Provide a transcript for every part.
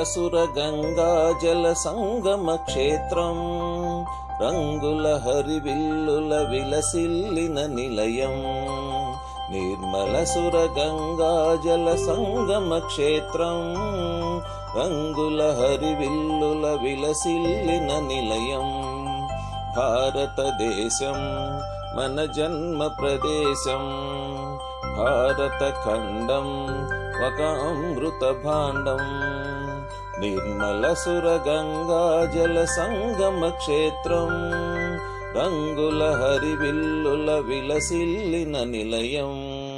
నిర్మలసుర గంగా జల సంగమ క్షేత్రం రంగుల హరివిల్లుల విలసిల్లిన నిలయం నిర్మలసుర గంగా జల సంగమ క్షేత్రం రంగుల హరివిల్లుల విలసిల్లిన నిలయం భారతదేశం మన జన్మ ప్రదేశం భారత ఖండం ఒక అమృత భాండం నిర్మలసుర గంగా జల సంగమ క్షేత్రం రంగుల హరివిల్లుల విలసిల్లిన నిలయం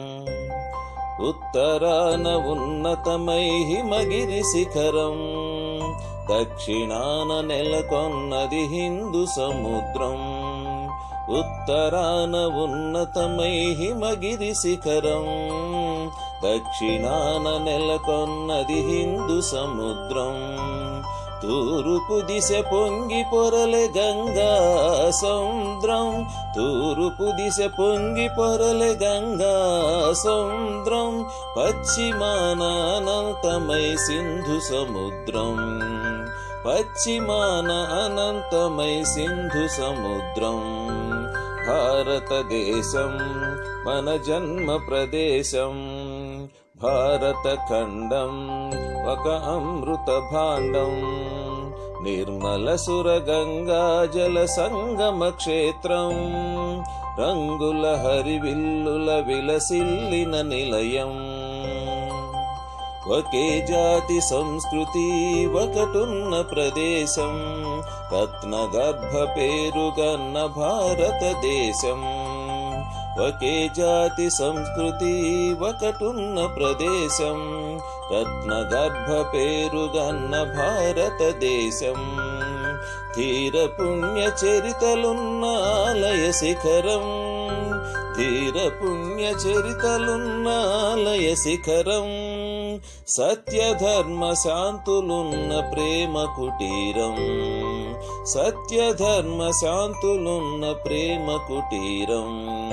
ఉత్తరాన ఉన్నతమై హిమగిరి శిఖరం దక్షిణాన నెలకొన్నది హిందూ సముద్రం ఉత్తరాన ఉన్నతమై హిమగిరి శిఖరం దక్షిణాన నెలకొన్నది హిందూ సముద్రం తూర్పు దిశ పొంగి పొరలే గంగా సముద్రం తూర్పు దిశ పొంగి పొరలే గంగా సముద్రం పశ్చిమాన అనంతమై సింధు సముద్రం పశ్చిమాన అనంతమై సింధు సముద్రం భారతదేశం మన జన్మ ప్రదేశం భారత ఖండం ఒక అమృత భాండం నిర్మలసుర గంగా జల సంగమ క్షేత్రం రంగుల హరివిల్లుల విలసిల్లిన నిలయం ఒకే జాతి సంస్కృతి ఒకటున్న ప్రదేశం రత్నగర్భ పేరుగన్న భారతదేశం ఒకే జాతి సంస్కృతి ఒకటున్న ప్రదేశం రత్నగర్భ పేరుగన్న భారతదేశం ధీర పుణ్య చరితలున్న ఆలయ శిఖరం ధీర పుణ్య చరితలున్న ఆలయ శిఖరం సత్య ధర్మ శాంతులున్న ప్రేమ కుటీరం సత్య ధర్మ శాంతులున్న ప్రేమ కుటీరం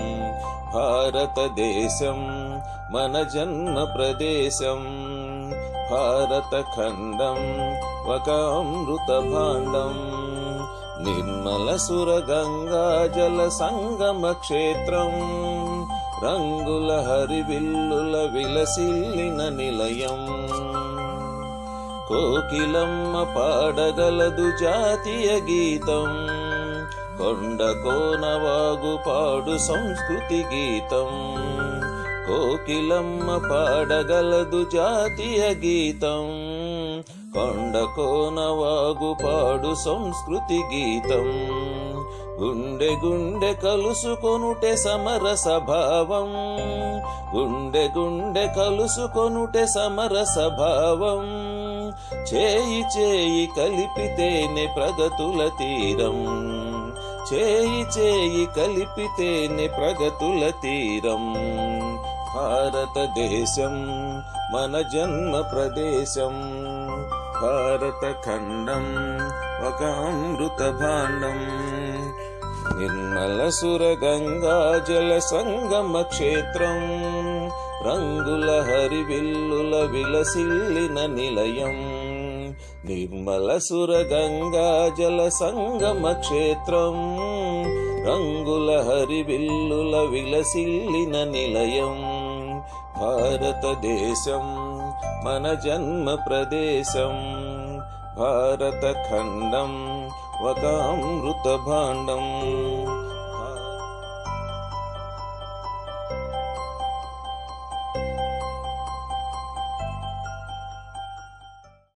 భారతదేశం మన జన్మ ప్రదేశం భారత ఖండం ఒక అమృత భాండం నిర్మలసుర గంగా జల సంగమ క్షేత్రం రంగుల హరివిల్లుల విలసిల్లిన నిలయం కోకిలమ్మ పాడగలదు జాతీయ గీతం కొండ కోనవాగు పాడు సంస్కృతి గీతం కోకిలమ్మ పాడగలదు జాతీయ గీతం కొండ కోనవాగు పాడు సంస్కృతి గీతం గుండె గుండె కలుసుకొనుటే సమరస భావం గుండె గుండె కలుసుకొనుటే సమరస భావం చేయి చేయి కలిపితేనే ప్రగతుల తీరం చేయి చేయి కలిపితేనే ప్రగతుల తీరం భారతదేశం మన జన్మ ప్రదేశం భారత ఖండం ఒక అమృత భాండం నిర్మలసుర గంగా జల సంగమ క్షేత్రం రంగుల హరివిల్లుల విలసిల్లిన నిలయం నిర్మలసుర గంగా జల సంగమ క్షేత్రం రంగుల హరివిల్లుల విలసిల్లిన నిలయం భారతదేశం మన జన్మ ప్రదేశం భారత ఖండం ఒక అమృత భాండం